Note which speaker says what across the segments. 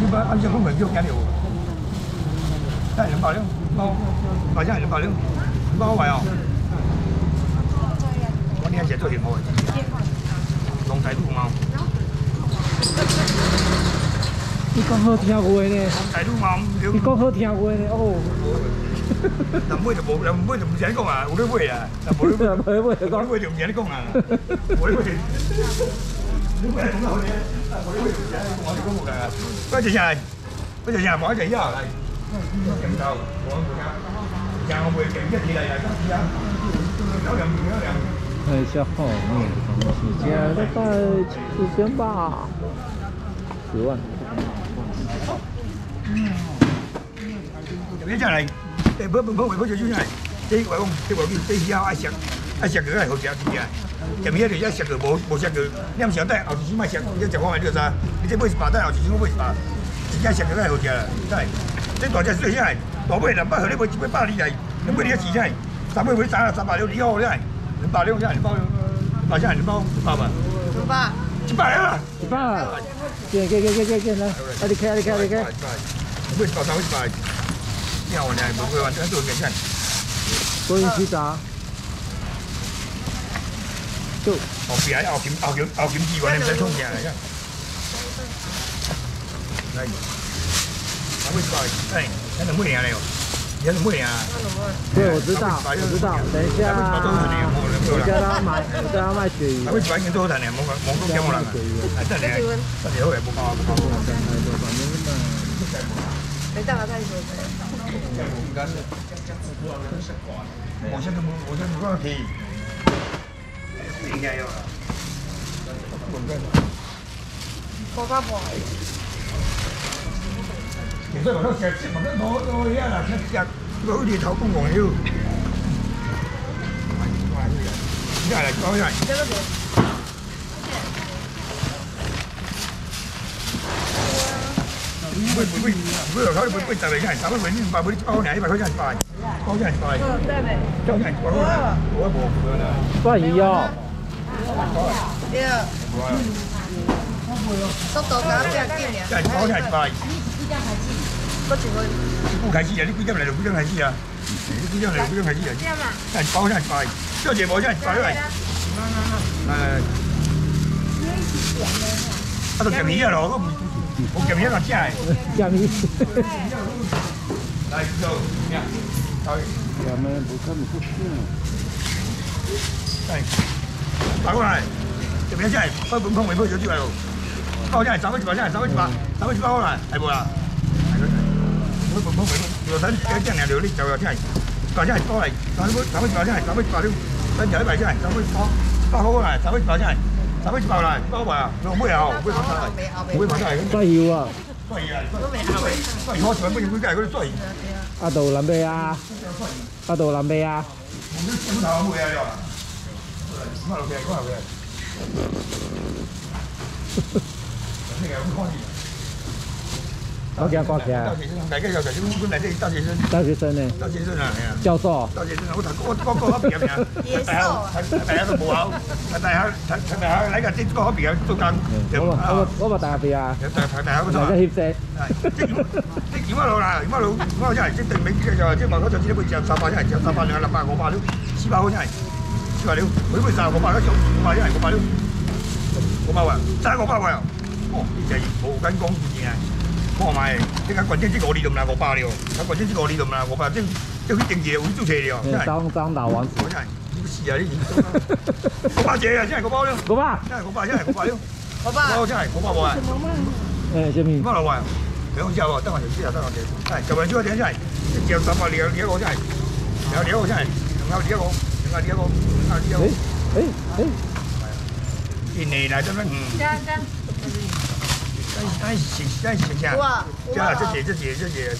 Speaker 1: 把安全风险就讲了。那200两，包，好像200两，包买哦。我你还写做什么？龙台路猫。
Speaker 2: 你讲好听话呢？
Speaker 1: 台路猫，
Speaker 2: 你讲好听话呢？哦。
Speaker 1: 人买就无，人买就唔使讲啊，有咧买啊，但无咧买，无咧买就唔使你讲啊，无咧买。你买咁好嘅，无咧买就唔使我哋講冇㗎。嗰隻人，嗰隻人買隻腰嚟，鏡頭，我然後會鏡一起嚟啊，今次啊，有兩有兩。
Speaker 2: 看一下后面的东西，加大概4000吧，10万。
Speaker 1: 有一隻嚟。不就就是这话讲，这话叫这以后爱食个爱好食啲啊。前面迄个一食个无食个，你唔想带后一时卖食，你食看卖这啥？你这买100带后一时我买100，真正食个爱好食啦，对。这大只水啥？大尾200号你买120来，你买你一钱啥？3尾300了2号来，200了啥？2包，200啥？2包100吧？100啊！100，
Speaker 2: 见来，你开。
Speaker 1: 买100，你好呢，不会完全做给看。
Speaker 2: 多元鸡杂，就
Speaker 1: 后边后金鸡完，你唔使冲起来，看。来，3尾100，哎，那2尾了，也2尾啊。
Speaker 2: 对，我知道。等一下，我叫他卖鳕鱼。
Speaker 1: 3尾100已经多赚了，冇讲叫冇人啊。哎，得嘞，好嘅，冇搞。
Speaker 3: 没大太多。
Speaker 1: 我现在不讲题，应该有了。
Speaker 3: 我爸爸。
Speaker 1: 现在我都食，我都冇嘢啦，食冇啲頭公黃了。依家嚟講一下。不要考虑不10嚟嘅，3尾你100你包呢，100塊錢100，包錢100。包錢100我冇啦。
Speaker 2: 鳝魚哦。
Speaker 3: 对。速度加變緊呀。
Speaker 1: 真係包錢100。
Speaker 3: 我一個。
Speaker 1: 不開始啊！你幾點嚟就幾點開始啊？你幾點嚟就幾點開始啊？真係包錢100，小姐包錢100嚟。啊，就咁嘢咯，我咁嘢個真係。
Speaker 2: 酱米。
Speaker 1: 來走，呀，可以。
Speaker 2: 我們不看不是。
Speaker 1: 係，打過嚟，這邊真係開本空尾鋪咗出嚟咯。包真係3尾100真係3尾100過嚟，係冇啦。開本空尾鋪，如果睇啲真係料啲就真係，真係多嚟3尾100真係3尾100了，真係100真係3尾100好過嚟3尾100真係。3尾100嚟，包埋啊！我妹啊，妹買晒嚟，妹買晒嚟。
Speaker 2: 鳝魚啊！
Speaker 1: 鳝魚啊！鳝魚我全部要計嗰啲鳝魚。
Speaker 2: 阿杜南貝啊！阿杜南貝啊！
Speaker 1: 咁頭冇嘢咗啊！咁啊，咁啊，呢個咁開心。
Speaker 2: 我叫掛起來。
Speaker 1: 大家有就本來啲大學生。
Speaker 2: 大學生呢？
Speaker 1: 大學生啊，係啊。
Speaker 2: 教授。
Speaker 1: 大學生，我嗰邊啊，大學都冇考，大學嚟個即嗰邊都間。
Speaker 2: 我咪大學啊。
Speaker 1: 大學嗰度。
Speaker 2: 大家協社。
Speaker 1: 即點啊路啦？點啊路？點啊真係即定名即話嗰陣時都會賺300，真係賺300兩600、500了，400好真係，400了，每每賺500嗰種，500真係500了，500啊，真係500啊！哦，就係冇緊講事啊！我買，即係關鍵即個理論啦，500了，關鍵即個理論啦，500即去定義會做車了，真係。張老王子。真係，你個事啊！你500隻啊！真係500了。500。真係500，真係500了。500。真係500冇啊！
Speaker 2: 誒，什麼
Speaker 1: ？500老王。兩隻喎，得我條知啊，得我條。係，就係呢個點真係，一隻300兩一個真係，兩個真係，兩個，一年嚟真係真係成哇！真係這姐，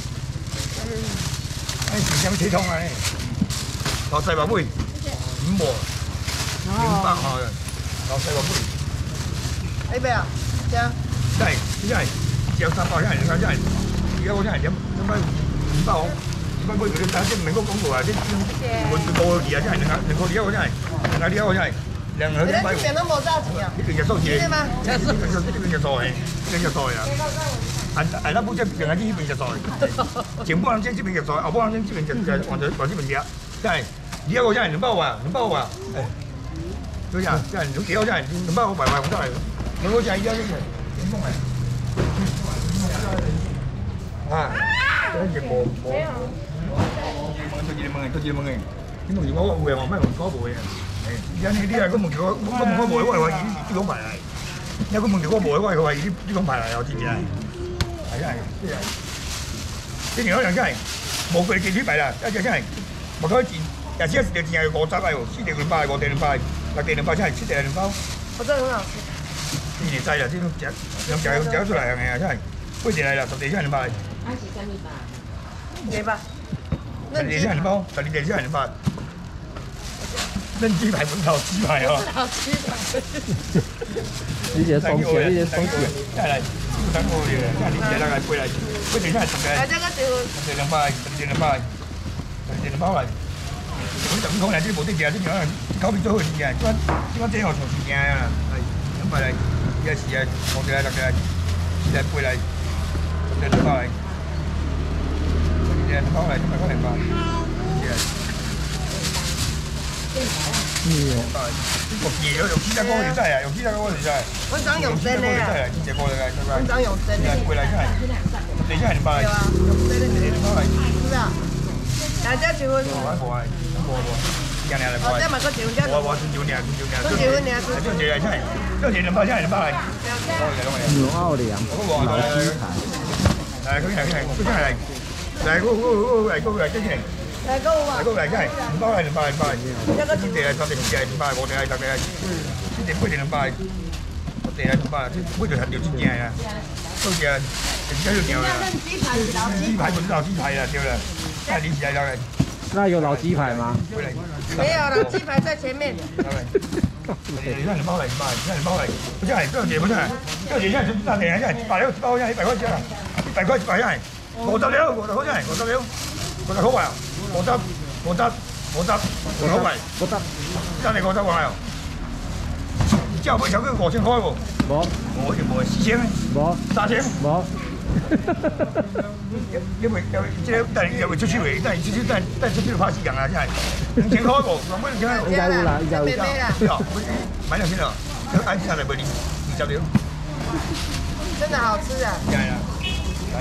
Speaker 1: 哎，成咩體痛啊？落細話妹，5喎，500號嘅，落細話妹。
Speaker 3: 呢邊啊，真
Speaker 1: 係，有300真係，真係，而家我真係點解500號？500杯佢打即唔係嗰廣告啊！即換多啲啊！真係兩個200我真係，兩個200我真係。兩個200。呢邊都冇揸錢啊？呢邊就收錢。呢邊就收嘅，呢邊就收嘅啊！ 咱不这边这边食素，前半人这边食素，后半人这边就往这边吃。真系，而家我真系200啊，200啊，诶，对呀，真系2幾好真系200我我真係，我真係而家呢個點講係啊，真係冇，多謝問嘅，你問我會話咩？我會啊，而家呢啲啊，佢問我會，我話呢種牌嚟，有佢問我會，我話呢種牌嚟，我知唔知啊？係啊係，呢條可能真係冇佢記住牌啦，一隻真係。我開錢，日子一隻係50啊喎，4地2包，5地2包，6地2包真係7地2包。
Speaker 3: 我真係很好吃。
Speaker 1: 呢年細啦，呢種整出嚟係咪啊？真係8地嚟啦，10地真係2包。
Speaker 3: 那是什麼吧？2包。
Speaker 1: 10地真係2包，12地真係2包。嫩雞排本頭雞排哦。
Speaker 3: 好吃吧？
Speaker 2: 呢隻鬆舌，呢隻鬆舌。
Speaker 1: 真係等我哋，真係呢隻啦，係8地真係10地。
Speaker 3: 係這個就
Speaker 1: 10地2包，10地2包。2包嚟，咁就咁講嚟，啲冇啲嘢，啲樣溝變咗佢嘅，點解我從前嘅啊？係咁嚟，有時啊，我哋係6地8嚟，10地2包嚟，10地2包嚟，10包2包，用芝加哥嚟真係，用芝加哥嚟真係，
Speaker 3: 我想用真嘅啊！
Speaker 1: 芝加哥嚟嘅，
Speaker 3: 我想用真嘅。
Speaker 1: 8嚟真係，10地真係2包嚟，
Speaker 3: 對啊，用真嘅。
Speaker 1: 2包嚟，
Speaker 3: 是啊。大家結婚。
Speaker 1: 冇啊，人嚟嚟。
Speaker 3: 哦，即係咪個結婚啫？
Speaker 1: 我結婚呢，
Speaker 3: 個結婚呢？
Speaker 1: 這嘢真係，這嘢2包真係2包嚟。
Speaker 2: 牛奧良老雞排。
Speaker 1: 係佢係真係，嚟嗰真係。
Speaker 3: 嚟嗰個啊！
Speaker 1: 嚟嗰真係2包係2包係2包嚟。一個10地係10地10地係2包，5地係10地係7地8地2包，10地係2包，每條條真正啊，都係而家要掉啦。雞排本老雞排啦，掉啦。 太離譜了！
Speaker 2: 那有老雞排嗎？
Speaker 3: 沒有了，雞排在前面。
Speaker 1: 你看你包來，你看你包來，不是這姐不是，這姐現在是那點現在160包現在100塊錢了，100塊100現56好像56，50好啊，50，真係50塊哦！你叫杯炒佢5000塊喎？
Speaker 2: 冇，
Speaker 1: 我就冇4000，
Speaker 2: 冇
Speaker 1: 3000，
Speaker 2: 冇。
Speaker 1: 因為即係但係又會出去嘅，但係出去怕死人啊！真係5000塊喎，咁樣真係
Speaker 2: 應該會啦，應該會。
Speaker 1: 買兩千啊，啱先嚟俾你20了。
Speaker 3: 真的好吃啊！
Speaker 1: 係啊，係。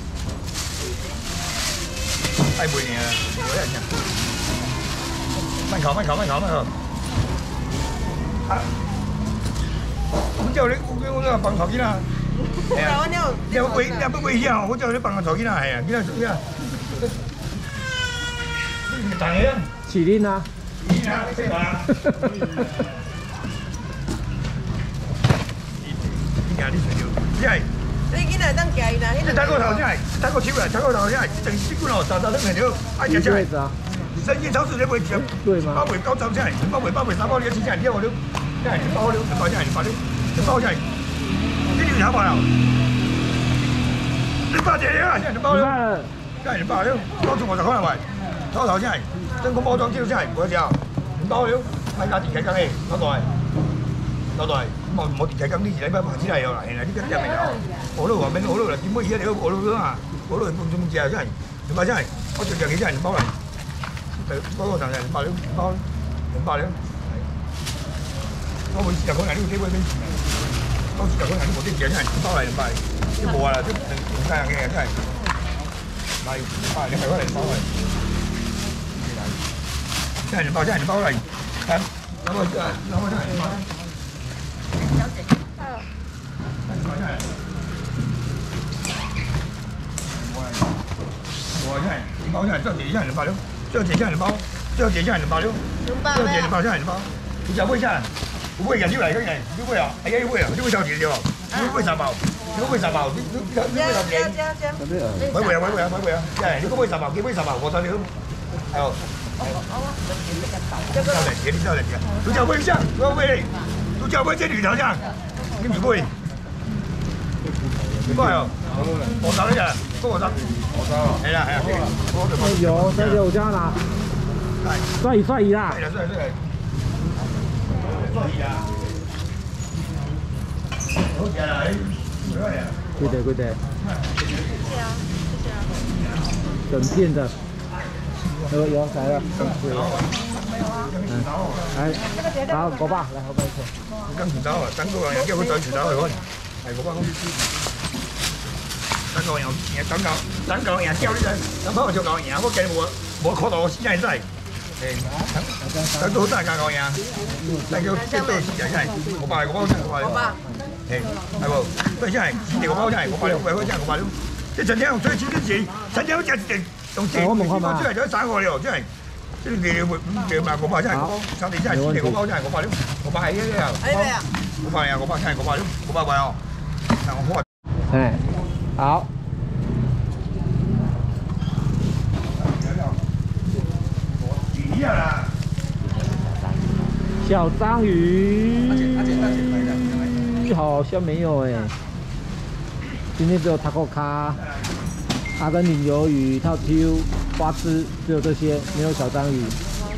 Speaker 1: 太攰你啊！我一日。慢烤。啊！咁之後我都放頭先啦。 係啊，你有冇危險啊？我叫你幫我坐起啦，係啊，幾多？大嘢啊！
Speaker 2: 麒麟啊！
Speaker 1: 麒麟啊！你識嘛？你係
Speaker 3: 你囡仔當家啦，
Speaker 1: 你睇個頭先係，睇個超人，睇個頭先係，整啲官佬雜雜都唔了，哎呀真係！生意超市你會食？
Speaker 2: 對嗎？
Speaker 1: 包回高漲真係，包回3包你一次真係200了，真係2包了，2包真係2包了，2包真係。 呢條炒飯啊！200隻嘢啊！真係2包了，真係2包了。當初我就可能話，初頭真係真空包裝之後真係嗰時候2包了，買架電契羹嘅攞袋，咁我電契羹呢時禮拜白紙嚟又嚟，呢啲真係未有。我都話俾我都嚟，點解而家你我都啊？我都半鐘字啊！真係2包真係，我做樣嘢真係2包嚟，嗰個就係2包了，2包了。我每次就講係呢個機會俾。 當時就嗰陣啲冇啲嘢真係2包嚟2包嚟，啲冇啊，啲唔曬嘅真係，買2包你係嗰嚟2包嚟，真係2包真係2包嚟，咁諗我真係2包。小姐，我真係2包真係，這姐真係2包了，這姐真係2包，這姐真係2包了，這姐2包真係2包，你就會真。 唔會人要嚟嘅人，要會啊！係啊，要會啊！要會就錢啫喎，要會10包，要會10包，要會10錢。買會啊！即係你嗰杯10包，幾杯10包，我得了。係哦。收兩錢，你收兩錢。獨角杯上，獨角杯這裏頭上，你唔會？幾塊哦？我收呢隻，我收。係啦。
Speaker 2: 有3九加啦。算一啦。
Speaker 1: 係啦。 可以啊！好似啊，你
Speaker 2: 贵的贵的，
Speaker 3: 谢谢啊，谢谢啊。
Speaker 2: 整片的，有来了，来，好500，来500一
Speaker 1: 你讲薯豆啊，等个人叫佢對薯豆去揾，係500蚊。等個人等個人叫你陣，等翻我做個人，我計冇考到我先係真係。等到真係教個人，等叫即係都係真係500真係500。係喎，都係真係錢嚟500真係500真係500。即係陳生最錢啲錢，陳生只用錢出嚟就省我了，真係。即係你買500真係500，真係錢嚟500真係500 500係嘅呀。
Speaker 3: 哎呀
Speaker 1: 500呀，500真係500塊哦。
Speaker 2: 哎，好。小章鱼，好像没有哎。今天只有塔可卡、阿根廷鱿鱼、套 Q、花枝，只有这些，没有小章鱼。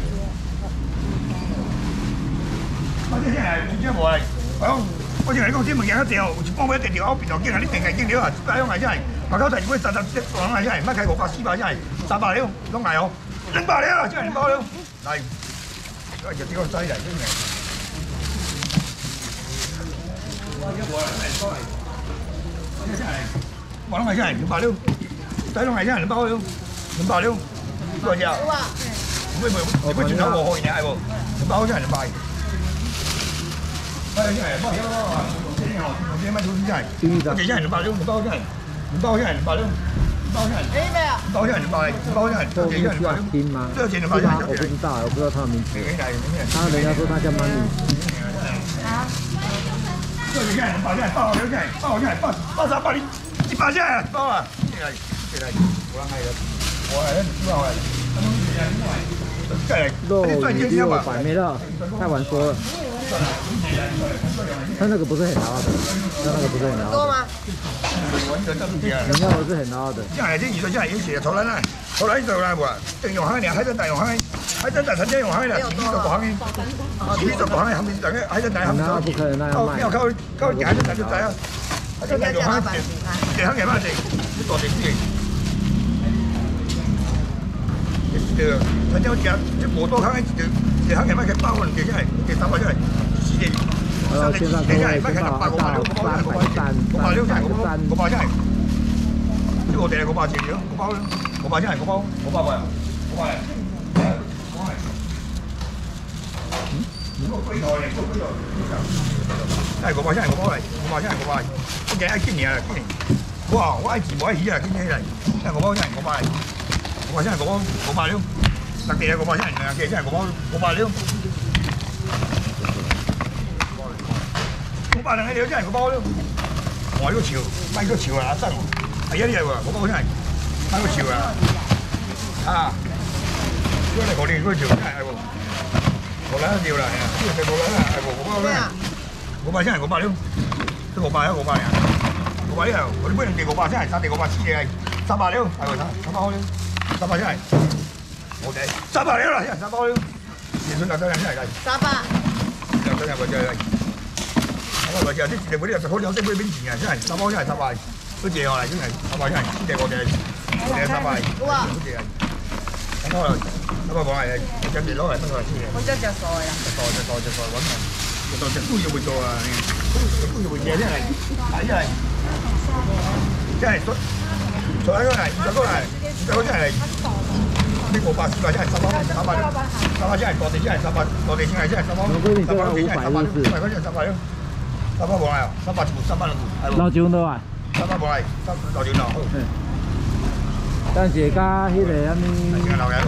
Speaker 1: 我淨係講啲物件一條，幫我一條口邊度見下啲定係見料啊！大樣係真係，白溝仔如果實講係真係，乜計500、400真係300料，攏係哦，200料啊，真係200料。嚟，就啲個西嚟真係。我攏係真係200料，仔攏係真係200料，200料，多少？你會轉頭我開嘢係喎，200真係200。真係唔好咯，即係我啲乜都真係，我哋真係200料，200真係，200真係200料，200真係，200真係200，200真係，
Speaker 2: 这个需要拼吗？是吗？我不知道，我不知道他的名字。他人家说他叫 Money。
Speaker 3: 啊！
Speaker 1: 这个真係200真係，800料真係，800真係，830、100真係，100啊！真係，我係啦，我係100係，
Speaker 2: 肉600没了，太晚说了。他那个不是很老的，那个不是很老的。
Speaker 3: 多吗？
Speaker 2: 你要的是很老的。
Speaker 1: 真係啲魚水真係要寫錯啦，錯啦呢度啦喎，定用蝦嚟，喺真大用蝦，喺真大陳真用蝦啦，前面就講嘅，前面就講嘅，後面就喺真大後面。
Speaker 2: 那不可能那样卖。
Speaker 1: 靠喺真大就仔啊，喺真大用蝦，地蝦嘅乜地，啲多地啲。陳真隻即冇多蝦，地蝦嘅乜嘅包運嘅真係，嘅手法真係，是嘅。
Speaker 2: 然後現在各位先到到330，真係
Speaker 1: 呢個地係500錢嘅，5包，500真係5包，500塊啊，500。如果龜頭嚟，個龜頭真係500真係5包嚟，500真係500。我見一斤嘢啊，今年，哇！我愛字冇愛魚啊，今年嚟，真係5包真係500，500真係5包，500料，特地係500真係200嘅，真係5包500料。500兩嘅料真係5包料，我呢個潮，買個潮啊，阿生，係一啲嘢喎，5包真係買個潮啊，啊，因為我哋嗰個潮真係喎，我兩條啦，係啊，呢個係我兩啦，係喎，5包啦，500真係500料，都500啊，500啊，500料，我哋本地500真係3地500黐嘅，300料，係喎，300包料，300真係，我哋300料啦，真係3包料，電信就真係真係計，300，就真係個真係。我話就啲你嗰啲好有啲杯邊錢啊，真係3包真係300，都謝我啦，真係300真係，謝我哋300，哇！都謝啊！咁我講係真係攞嚟得個先嘅。我真係傻呀！傻揾啊！就都要會做啊！都要會嘢真係，係真係，真係做喺嗰嚟，20個嚟，20個真係。呢個500、400真係3包，300真係落地真係300，落地先係真係3包，300真係300，真係300咯。300冇嚟啊，300全部300兩股。
Speaker 2: 老酒多啊
Speaker 1: ？300冇嚟，老酒多。
Speaker 2: 但是加迄個啥物？
Speaker 1: 老嘅，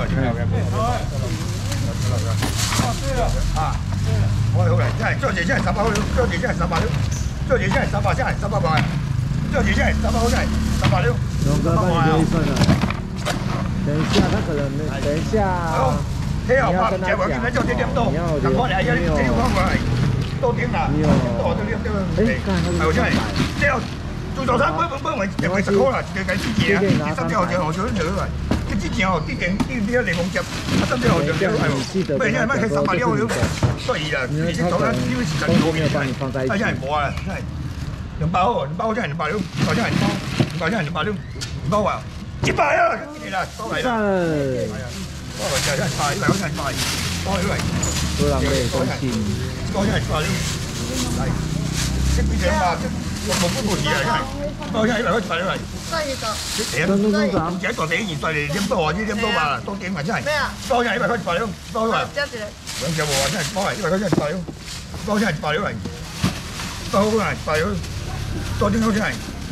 Speaker 1: 啊！好嚟，真係，張姐真係300好料，張姐真係300料，張姐真係300真係300冇嚟，張姐真係300好真係300料。
Speaker 2: 龍哥幫你留一份了。等一下，他可能等一下。你要跟他講，你要留，
Speaker 1: 多點啦，多啲啲，係真係，即係做早餐本為10塊啦，自己計之前啊，甚至後就做咗嚟，佢之前哦啲嚟講接，甚至後就係喎，不然因為乜佢300料料，所以啦，你早餐呢個時間做嘅，係真係冇啊，真係， 2包哦，2包真係200兩，2包真係2包，2包真係200兩，2包啊，100啊，咁啦，多嚟啦，係啊，多嚟就真係快，100真係快，多嚟，
Speaker 2: 多浪費公斤，
Speaker 1: 多真係快，係，即係200，冇冇事啊，真係，多真係100塊嚟。
Speaker 2: 中中中
Speaker 1: 唔止袋地現袋嚟點多啊？呢點多啊？多幾萬真係。
Speaker 3: 咩啊？
Speaker 1: 多真係100塊200兩，多啊！
Speaker 3: 加住。
Speaker 1: 兩隻喎，真係多係100塊真係200兩，多真係200兩嚟，多好啊200兩，多啲好真係，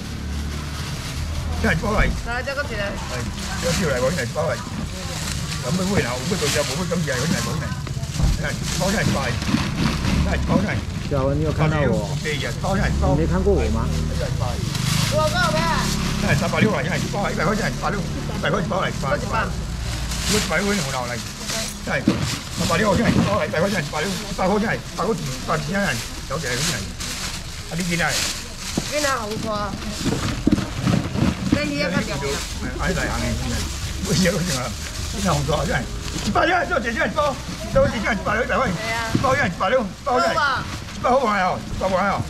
Speaker 1: 真係多嚟。
Speaker 3: 嗱，加個字嚟。
Speaker 1: 係，有條嚟喎，真係多嚟。有咩會啊？冇乜做嘢，冇乜咁嘢，真係冇嘅。真係多真係快，真係多真係。
Speaker 2: 小文，你有看到我？
Speaker 1: 多真係多。
Speaker 2: 你沒看過我嗎？
Speaker 1: 真係快。
Speaker 3: 我講咩？
Speaker 1: 真係300兩嚟，真係多100塊真係200兩，100塊200嚟快。100塊好流嚟，真係300兩真係多嚟，100塊真係200兩，100塊真係100塊100錢真係有隻真係。啊，呢件係？
Speaker 3: 邊啊紅貨？你呢一個就
Speaker 1: 喺大行嘅真係，乜嘢都成啊！邊係紅貨真係？200兩，多謝真係多，多謝真係200兩100塊，多真係200兩，多真係100好玩啊，100好玩啊！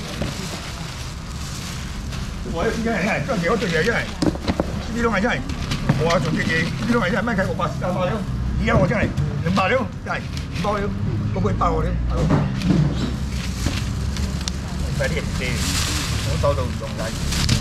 Speaker 1: 我呢啲真係真係幾好對嘢真係，呢啲都係真係，我話做嘅嘢，呢啲都係真係，乜計600兩，而家我真係200兩，真係200兩，都會包我啲，快啲啲，我收到唔用㗎，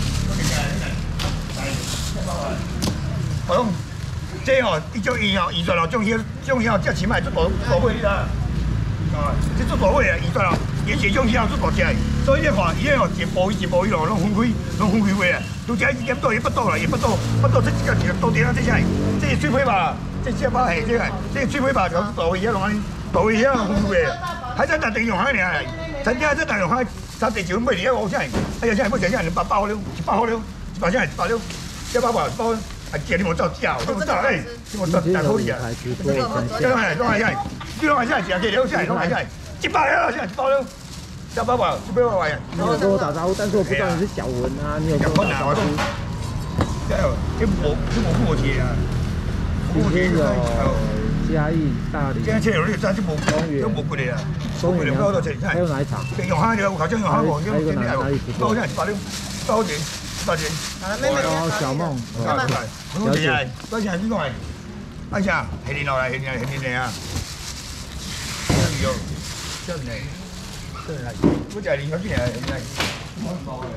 Speaker 1: 好，即係哦，呢種現在咯，種嘢即係錢買足多位啦，啊，即足多位啊，現在咯。以前種嘢足多隻，所以呢話而家又一步一路攏分開位啊，到這一點多也不多啦，也不多，即係到點啦，即係水批吧，即係把係即係水批吧，就到而家攏到而家分開位，喺真係定用喺嚟，真係真係用喺實地條咩嘢我真係，哎呀真係冇成日100包了，100好了，100真係100了，100包係借你冇照之後，都冇照誒，我照大好啲啊，真係真係，呢兩係真係借料真係真係100啊，真係100了。100包，100包呀！
Speaker 2: 你有跟我打招呼，但是我不知道你是小文啊，你有跟我打招呼？
Speaker 1: 這冇錢啊！
Speaker 2: 今天有嘉義、大理、
Speaker 1: 今天有啲真係冇過嚟啊！
Speaker 2: 公園還有哪一場？
Speaker 1: 用蝦嘅，我頭先用蝦王，
Speaker 2: 還有哪裡不錯？
Speaker 1: 包真係100兩，包錢100錢。
Speaker 2: 哦，小夢，
Speaker 1: 了解。多謝邊個係？阿姐，係你落嚟，係你啊！真有，真係。嗰就係練嗰啲嘢，真係冇錯嘅。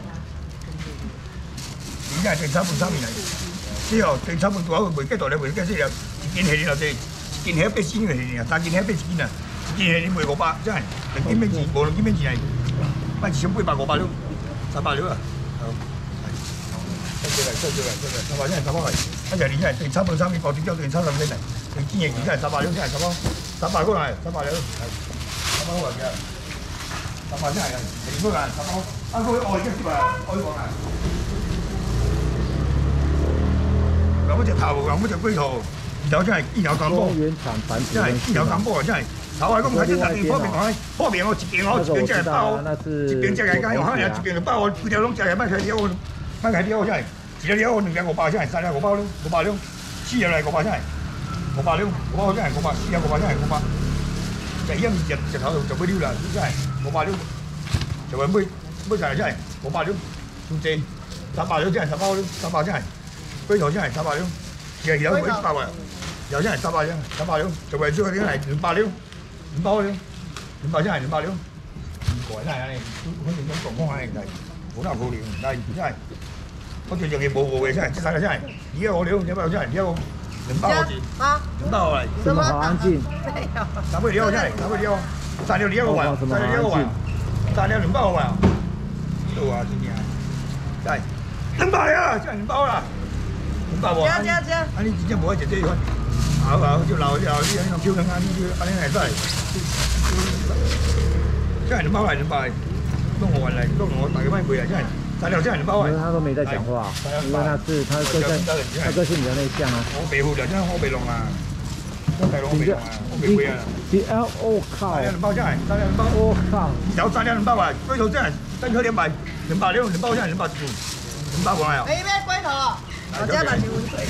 Speaker 1: 而家係定3半3年嚟，之後定3半到後回雞度你回雞先有一件係你落地，一件係100錢嘅係啊，3件係100錢啊，一件係你賣500，真係2件咩錢，無2件咩錢係，乜1800、500兩，300兩啊！收咗啦，300真係300嚟，一就係你真係定3半3年過定咗定3年嚟，定件嘢真係300兩，真係300嗰個係300兩，係300好嚟嘅。300真係啊，平嗰個300，啱佢愛嘅啲啊，愛講啊。咁嗰隻頭，咁嗰隻龜頭，然後真係見有咁多，真係見有咁多啊！真係，頭係咁睇真係，方便我一邊真係包，一邊真係間用蝦嘢，一邊就包我幾條龍真係乜嘢料，乜嘢料真係，一條料我2件500真係，3件5包500兩，4條嚟500真係，500兩，5包真係500，4件500真係500。就一日頭就俾料啦，真係500兩，就係每就係真係500兩，仲正300兩真係300真係，龜頭真係300兩，日有每100啊，又真係300兩，就為咗嗰啲係200兩，5包兩，500真係200兩，唔貴真係，反正咁講係好難好料，但係真係嗰條嘢冇嘅真係，真係真係，而家我料200真係而家我。2包好似，2包嚟，
Speaker 2: 什麼好安靜？
Speaker 1: 打不了真係，打不了，3條2個環，3條2個環，3條2包好環，呢度啊，今年真係200啊，真係2包啦，200喎，啊你真係冇一隻這一款，就老啲呢種漂亮啊，呢啲係真係，真係2包嚟200，都我運嚟，都我大幾蚊倍啊，真係。3條真係2包嚟。
Speaker 2: 他都沒在講話，因為他個性比較內向啊。
Speaker 1: 我鼻好就真係我鼻聾啊，真係我鼻聾啊，我鼻會啊。
Speaker 2: 我靠！3
Speaker 1: 條2包真係，3條2包。我靠！有3條2包啊，龜頭真係爭取200兩，2包真係200條，2包過嚟啊。
Speaker 3: 你咩龜頭？我真係買條龜頭。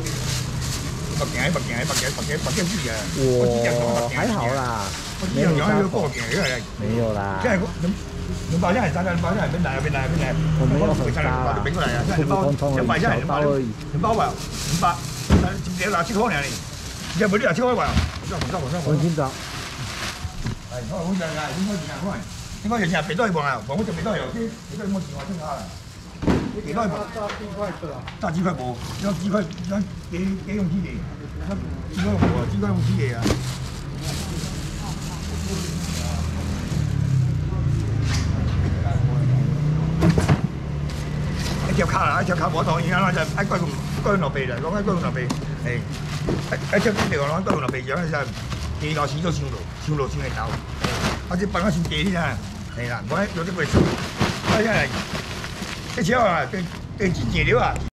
Speaker 1: 白鏡豬啊！
Speaker 2: 我還好啦，
Speaker 1: 沒有殺過，沒有啦。
Speaker 2: 沒有啦。
Speaker 1: 即係两包下来，两包下来，别来，别来，别来。
Speaker 2: 我没有很大啊，
Speaker 1: 别过来啊！
Speaker 2: 普普通通的一小刀而已。
Speaker 1: 两包吧，一条7块尔哩，一条不了7块外。
Speaker 2: 文清早。
Speaker 1: 哎，我讲啊，应该是两块，应该是正别多一半啊，我就别多有，别多冇钱我挣下啦。别多一半。炸鸡块无，要鸡块要给用鸡的，鸡块无，鸡块用鸡的啊。一條卡啦，一條卡冇當然啦，就一龜咁落地啦，攞一龜咁落地，一隻地方攞一龜咁落地，樣就地落錢都上路先嚟走，或者辦咗先地啲啊，係啦，我有啲會收，因為一條啊，對錢料啊。